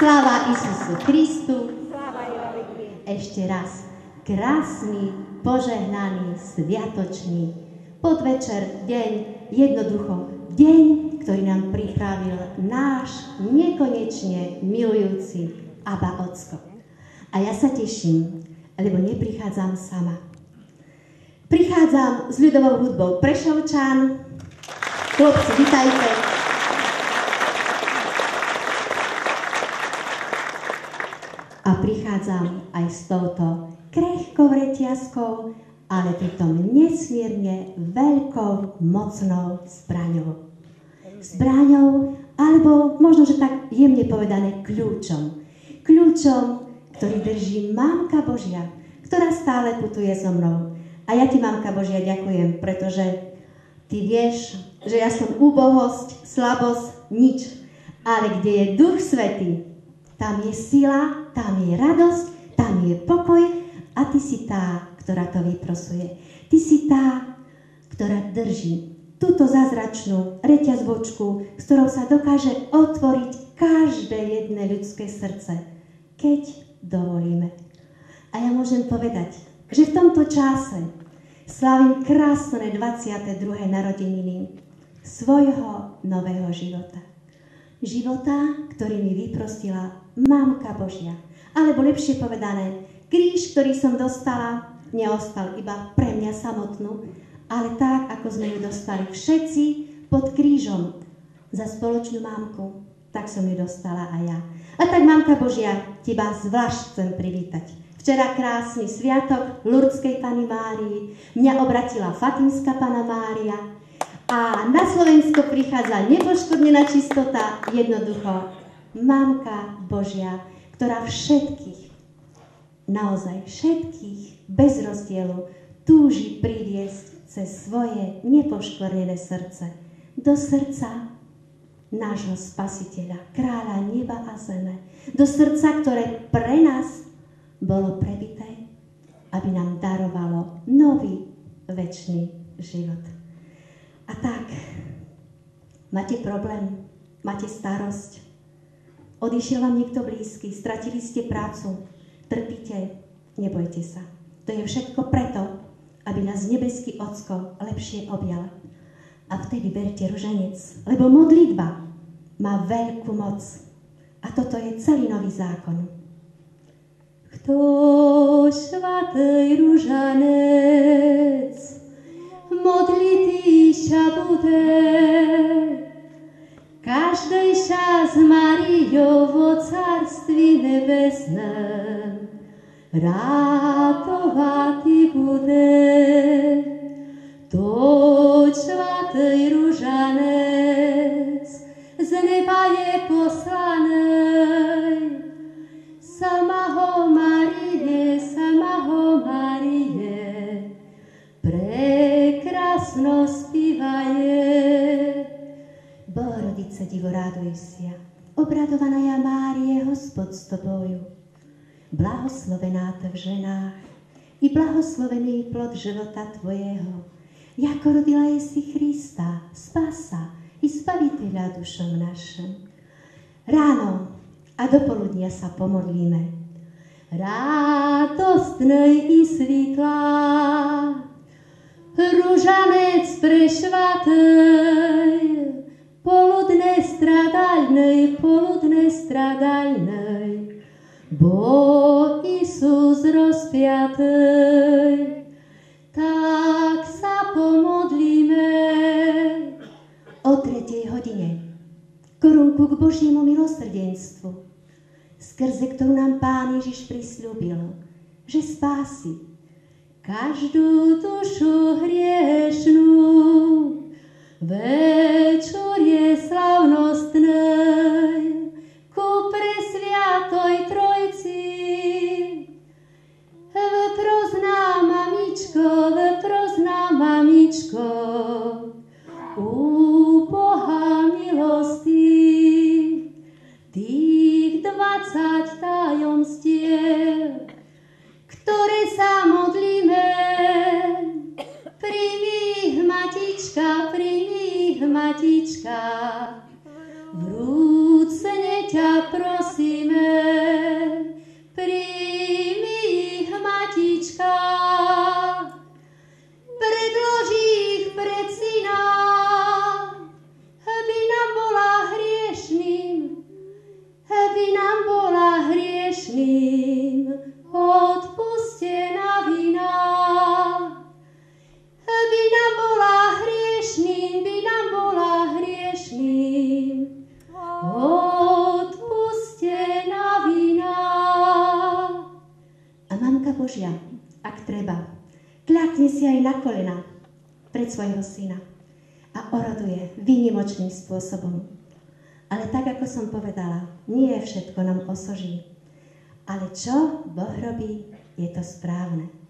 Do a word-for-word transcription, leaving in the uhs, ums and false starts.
Sláva Isusu Kristu. Ešte raz krásny, požehnaný, sviatočný podvečer, deň, jednoducho deň, ktorý nám pripravil náš nekonečne milujúci Abba Ocko. A ja sa teším, lebo neprichádzam sama. Prichádzam s ľudovou hudbou Prešovčan. Chlopci, vitajte. A prichádzam aj s touto krehkou reťazkou, ale pritom nesmierne veľkou, mocnou zbraňou. Zbraňou, alebo možno, že tak jemne povedané kľúčom. Kľúčom, ktorý drží Mamka Božia, ktorá stále putuje so mnou. A ja ti, Mamka Božia, ďakujem, pretože ty vieš, že ja som úbohosť, slabosť, nič. Ale kde je Duch Svätý, tam je sila, tam je radosť, tam je pokoj a ty si tá, ktorá to vyprosuje. Ty si tá, ktorá drží túto zázračnú reťazbočku, s ktorou sa dokáže otvoriť každé jedné ľudské srdce, keď dovolíme. A ja môžem povedať, že v tomto čase slávim krásne dvadsiate druhé narodeniny svojho nového života. Života, ktorý mi vyprostila Mamka Božia. Alebo lepšie povedané, kríž, ktorý som dostala, neostal iba pre mňa samotnú, ale tak, ako sme ju dostali všetci pod krížom za spoločnú mamku, tak som ju dostala aj ja. A tak, Mamka Božia, teba zvlášť chcem privítať. Včera krásny sviatok Lurdskej Panny Márii, mňa obratila Fatimská Panna Mária a na Slovensko prichádza nepoškodnená čistota, jednoducho Mamka Božia, ktorá všetkých, naozaj všetkých, bez rozdielu, túži priviesť cez svoje nepoškvrnené srdce do srdca nášho Spasiteľa, Kráľa neba a zeme, do srdca, ktoré pre nás bolo prebité, aby nám darovalo nový, večný život. A tak, máte problém, máte starosť, odišiel vám niekto blízky, stratili ste prácu, trpíte, nebojte sa. To je všetko preto, aby nás nebeský Ocko lepšie objal. A vtedy berte ruženec, lebo modlitba má veľkú moc. A toto je celý nový zákon. Kto svatý ružanec modlitý ša bude, každej ša s Mariou vo carství nebesném radovati bude. To svatý ružanec z neba je poslanej, sama ho Marie, sama ho Marie, prekrásno spívaje. Bogorodice, divo, raduj sia, obradovaná ja Márie, Hospod s tobою. Blahoslovená ty v ženách i blahoslovený plod života tvojého, jako rodila jsi Krista, spasa i spaviteľa dušom našim. Ráno a do poludnia sa pomodlíme. Radostnej i svitlá, ružanec prešvatej, poludne stradalnej, poludne stradalnej, bo Isus rozpiatej, tak sa pomodlíme. O tretej hodine korunku k Božiemu milosrdenstvu, skrze ktorú nám Pán Ježiš prisľúbil, že spási každú dušu hriešnú. Večerie slavnostnej ku presviatoj Trojci. Veprozná mamičko, veprozná mamičko, u Boha milosti, tých dvadsať tajomstiev, ktoré sa modlíme, príjmi ich, matička, príjmi ich, matička, vrúcne ťa prosíme. hriešním odpustená vina. A Mamka Božia, ak treba, kľakne si aj na kolena pred svojho syna a oroduje výnimočným spôsobom. Ale tak, ako som povedala, nie všetko nám osoží. Ale čo Boh robí, je to správne.